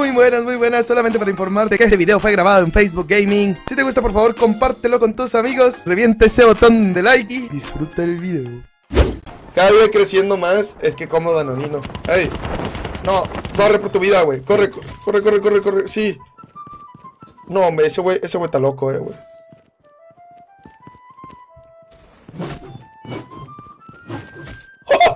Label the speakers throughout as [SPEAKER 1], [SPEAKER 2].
[SPEAKER 1] muy buenas, solamente para informarte que este video fue grabado en Facebook Gaming. Si te gusta, por favor, compártelo con tus amigos, revienta ese botón de like y disfruta el video. Cada día creciendo más, es que como Danonino. ¡Ey! No, corre por tu vida, güey. Corre, sí. No, hombre, ese güey está loco, güey. ¡Oh!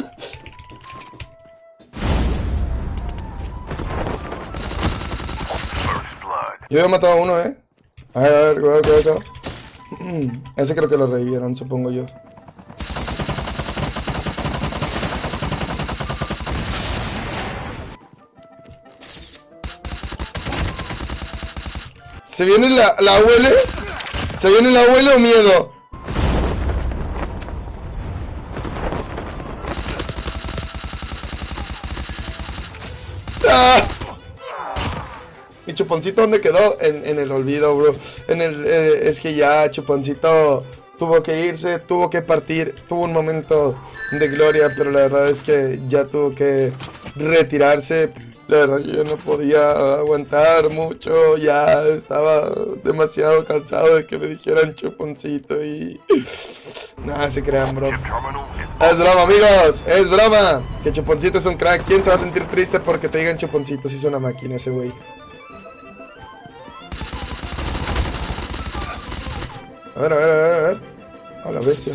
[SPEAKER 1] Yo había matado a uno, A ver, cuidado. Ese creo que lo revivieron, supongo yo. ¿Se viene la abuela? ¿Se viene la abuela o miedo? ¡Ah! ¿Y Chuponcito dónde quedó? En el olvido, bro. Es que ya Chuponcito tuvo que irse, tuvo que partir. Tuvo un momento de gloria, pero la verdad es que ya tuvo que retirarse. La verdad yo no podía aguantar mucho. Ya estaba demasiado cansado de que me dijeran Chuponcito y... Nada, se crean, bro. Es broma, amigos, es broma. Que Chuponcito es un crack. ¿Quién se va a sentir triste porque te digan Chuponcito si es una máquina ese güey? A ver. A la bestia.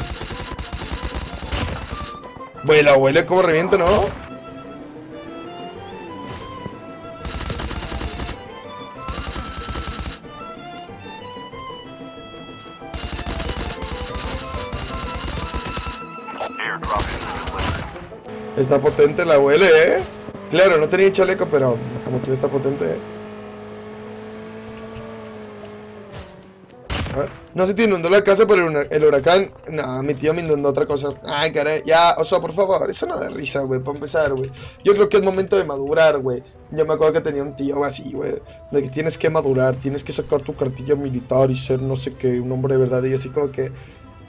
[SPEAKER 1] Güey, la abuela como revienta, ¿no? Está potente la abuela, Claro, no tenía chaleco, pero como que está potente, No se te inundó la casa por el huracán. No, mi tío me inundó otra cosa. Ay, caray, ya, Oso, por favor. Eso no da risa, güey, para empezar, güey. Yo creo que es momento de madurar, güey. Yo me acuerdo que tenía un tío así, güey, de que tienes que madurar, tienes que sacar tu cartilla militar y ser no sé qué, un hombre de verdad. Y así como que...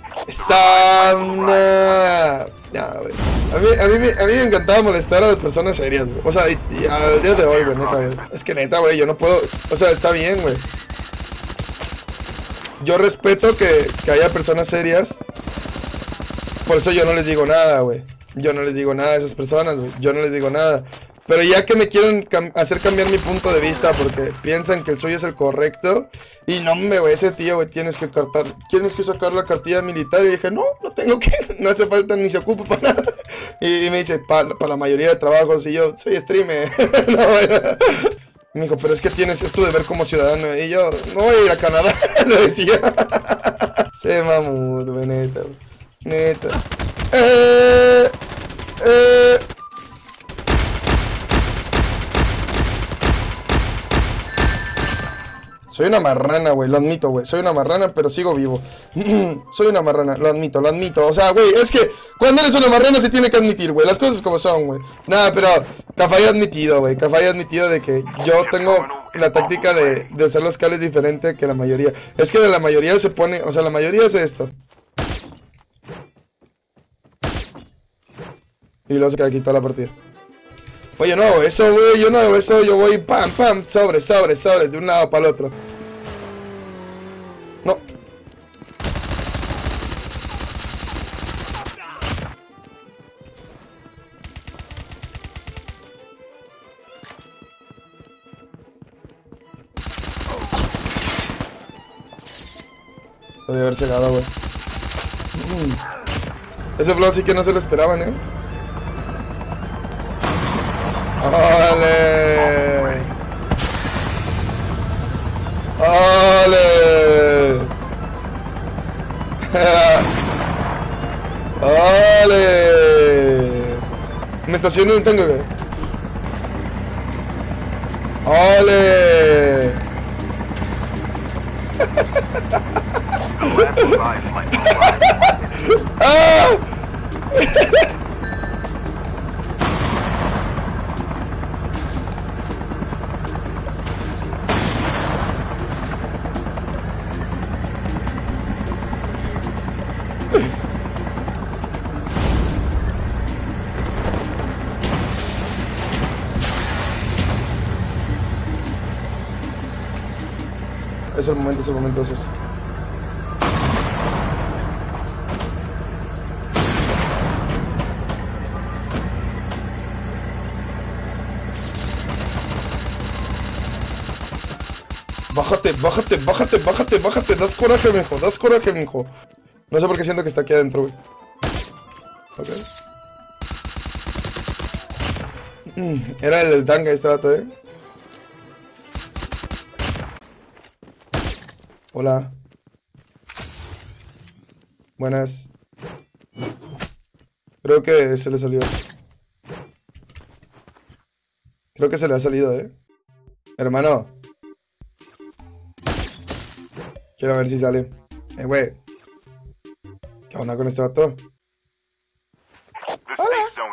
[SPEAKER 1] ¡Sana! No, güey. A mí me encantaba molestar a las personas serias, güey. O sea, y al día de hoy, güey, neta, güey. Es que neta, güey, yo no puedo... O sea, está bien, güey. Yo respeto que haya personas serias. Por eso yo no les digo nada, güey. Yo no les digo nada a esas personas, güey. Yo no les digo nada. Pero ya que me quieren hacer cambiar mi punto de vista porque piensan que el suyo es el correcto. Y no me, güey, ese tío, güey, tienes que sacar la cartilla militar. Y dije, no tengo que, no hace falta ni se ocupa para nada. Y me dice, para la mayoría de trabajos. Y yo, soy streamer. No, bueno. Me dijo, pero es que es tu deber como ciudadano. Y yo, no voy a ir a Canadá, le decía. Se mamut, güey, neta, güey. Neta. Soy una marrana, güey, lo admito, güey. Soy una marrana, pero sigo vivo. Soy una marrana, lo admito. O sea, güey, es que cuando eres una marrana se tiene que admitir, güey. Las cosas como son, güey. Nada, pero Cafay ha admitido, güey. Cafay ha admitido de que yo tengo la táctica de usar los cables diferente que la mayoría. Es que de la mayoría se pone, o sea, la mayoría hace esto. Y luego se queda aquí toda la partida. Oye, no hago eso, güey, yo no hago eso, yo voy pam, sobres, de un lado para el otro. No. Lo debe haber cegado, güey. Ese flow sí que no se lo esperaban, ¡Ole! ¡Ole! ¡Ole! Me estaciono y no tengo que... ¡Ole! ¡Ah! Es el momento, esos. Bájate. Das coraje, mijo. No sé por qué siento que está aquí adentro, güey. Ok. Era el del tanga este vato, Hola. Buenas. Creo que se le salió. Creo que se le ha salido, Hermano. Quiero ver si sale. Güey. ¿Qué onda con este vato? ¡Hola!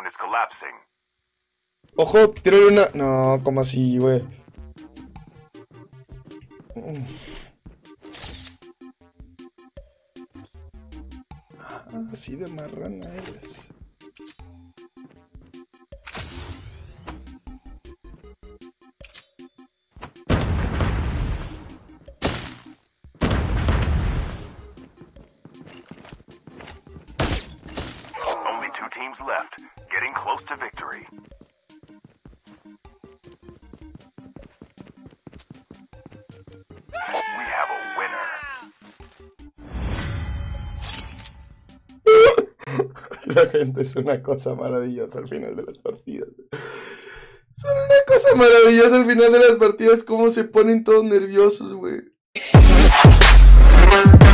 [SPEAKER 1] Ojo, tírale una... No, como así, güey. Así de marrana eres.
[SPEAKER 2] Only 2 teams left, getting close to victory. We have a winner.
[SPEAKER 1] La gente es una cosa maravillosa al final de las partidas. Son una cosa maravillosa al final de las partidas. Cómo se ponen todos nerviosos, güey.